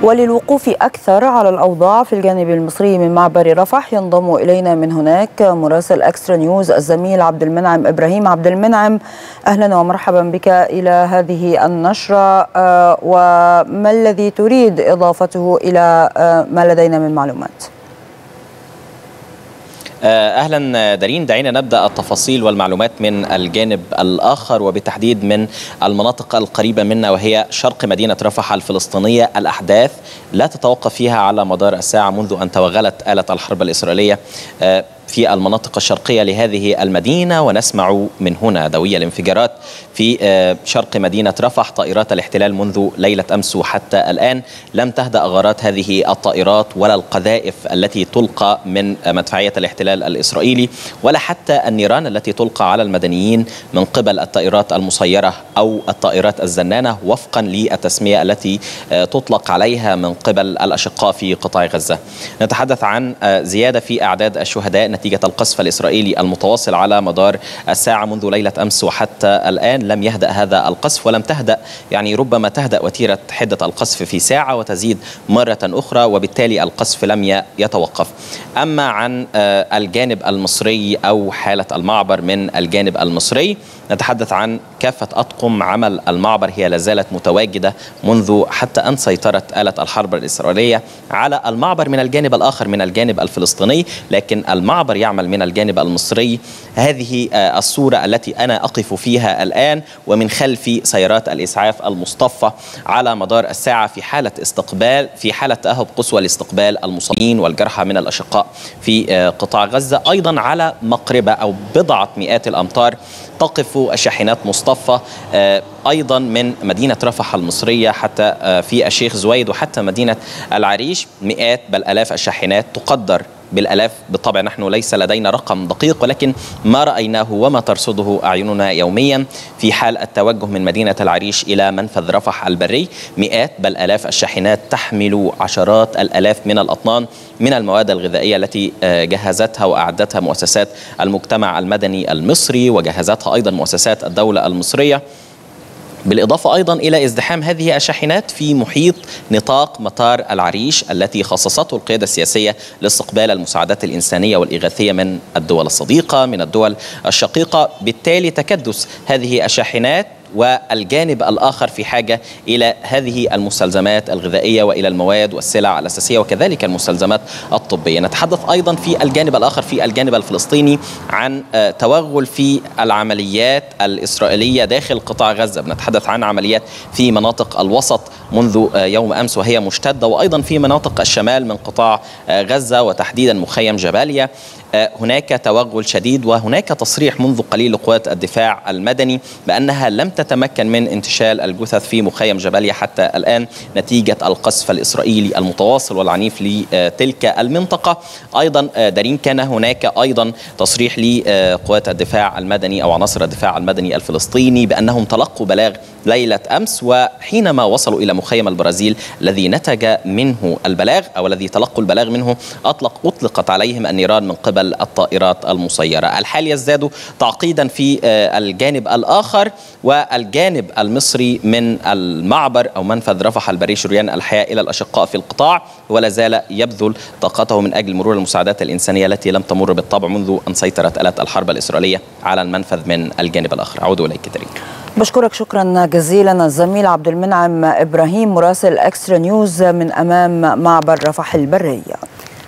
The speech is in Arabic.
وللوقوف أكثر على الأوضاع في الجانب المصري من معبر رفح ينضم إلينا من هناك مراسل إكسترا نيوز الزميل عبد المنعم إبراهيم. عبد المنعم، أهلا ومرحبا بك إلى هذه النشرة، وما الذي تريد إضافته إلى ما لدينا من معلومات؟ أهلا دارين، دعينا نبدأ التفاصيل والمعلومات من الجانب الآخر وبالتحديد من المناطق القريبة منا وهي شرق مدينة رفح الفلسطينية. الأحداث لا تتوقف فيها على مدار الساعة منذ أن توغلت آلة الحرب الإسرائيلية في المناطق الشرقية لهذه المدينة، ونسمع من هنا دوي الانفجارات في شرق مدينة رفح. طائرات الاحتلال منذ ليلة أمس وحتى الآن لم تهدأ غارات هذه الطائرات ولا القذائف التي تلقى من مدفعية الاحتلال الإسرائيلي، ولا حتى النيران التي تلقى على المدنيين من قبل الطائرات المسيرة أو الطائرات الزنانة وفقا للتسمية التي تطلق عليها من قبل الأشقاء في قطاع غزة. نتحدث عن زيادة في أعداد الشهداء نتيجة القصف الإسرائيلي المتواصل على مدار الساعة منذ ليلة أمس وحتى الآن. لم يهدأ هذا القصف ولم تهدأ، يعني ربما تهدأ وتيرة حدة القصف في ساعة وتزيد مرة أخرى، وبالتالي القصف لم يتوقف. أما عن الجانب المصري أو حالة المعبر من الجانب المصري، نتحدث عن كافة أطقم عمل المعبر هي لازالت متواجدة منذ حتى أن سيطرت آلة الحرب الإسرائيلية على المعبر من الجانب الآخر من الجانب الفلسطيني، لكن المعبر يعمل من الجانب المصري. هذه الصورة التي أنا أقف فيها الآن، ومن خلفي سيارات الإسعاف المصطفى على مدار الساعة في حالة تأهب قصوى لاستقبال المصابين والجرحى من الأشقاء في قطاع غزة. أيضا على مقربة أو بضعة مئات الأمتار تقف الشاحنات مصطفى أيضا من مدينة رفح المصرية حتى في الشيخ زويد وحتى مدينة العريش. مئات بل آلاف الشاحنات، تقدر بالآلاف بالطبع، نحن ليس لدينا رقم دقيق، ولكن ما رأيناه وما ترصده أعيننا يوميا في حال التوجه من مدينة العريش إلى منفذ رفح البري. مئات بل آلاف الشاحنات تحمل عشرات الآلاف من الأطنان من المواد الغذائية التي جهزتها وأعدتها مؤسسات المجتمع المدني المصري، وجهزتها أيضا مؤسسات الدولة المصرية، بالإضافة أيضا إلى ازدحام هذه الشاحنات في محيط نطاق مطار العريش التي خصصته القيادة السياسية لاستقبال المساعدات الإنسانية والإغاثية من الدول الصديقة من الدول الشقيقة. بالتالي تكدس هذه الشاحنات والجانب الآخر في حاجة إلى هذه المستلزمات الغذائية وإلى المواد والسلع الأساسية وكذلك المستلزمات الطبية. نتحدث أيضا في الجانب الآخر في الجانب الفلسطيني عن توغل في العمليات الإسرائيلية داخل قطاع غزة. بنتحدث عن عمليات في مناطق الوسط منذ يوم أمس وهي مشتدة، وأيضا في مناطق الشمال من قطاع غزة وتحديدا مخيم جباليا هناك توغل شديد. وهناك تصريح منذ قليل لقوات الدفاع المدني بأنها لم تتمكن من انتشال الجثث في مخيم جباليا حتى الآن نتيجة القصف الإسرائيلي المتواصل والعنيف لتلك المنطقة. أيضا دارين كان هناك أيضا تصريح لقوات الدفاع المدني أو عناصر الدفاع المدني الفلسطيني بأنهم تلقوا بلاغ ليلة أمس، وحينما وصلوا إلى مخيم البرازيل الذي نتج منه البلاغ أو الذي تلقوا البلاغ منه أطلقت عليهم النيران من قبل الطائرات المسيرة. الحال يزداد تعقيدا في الجانب الآخر والجانب المصري من المعبر أو منفذ رفح البري. شريان الحياة إلى الأشقاء في القطاع ولا زال يبذل طاقته من أجل مرور المساعدات الإنسانية التي لم تمر بالطبع منذ أن سيطرت آلة الحرب الإسرائيلية على المنفذ من الجانب الآخر. أعود إليك تريد. بشكرك شكرا جزيلا الزميل عبد المنعم إبراهيم مراسل إكسترا نيوز من أمام معبر رفح البرية.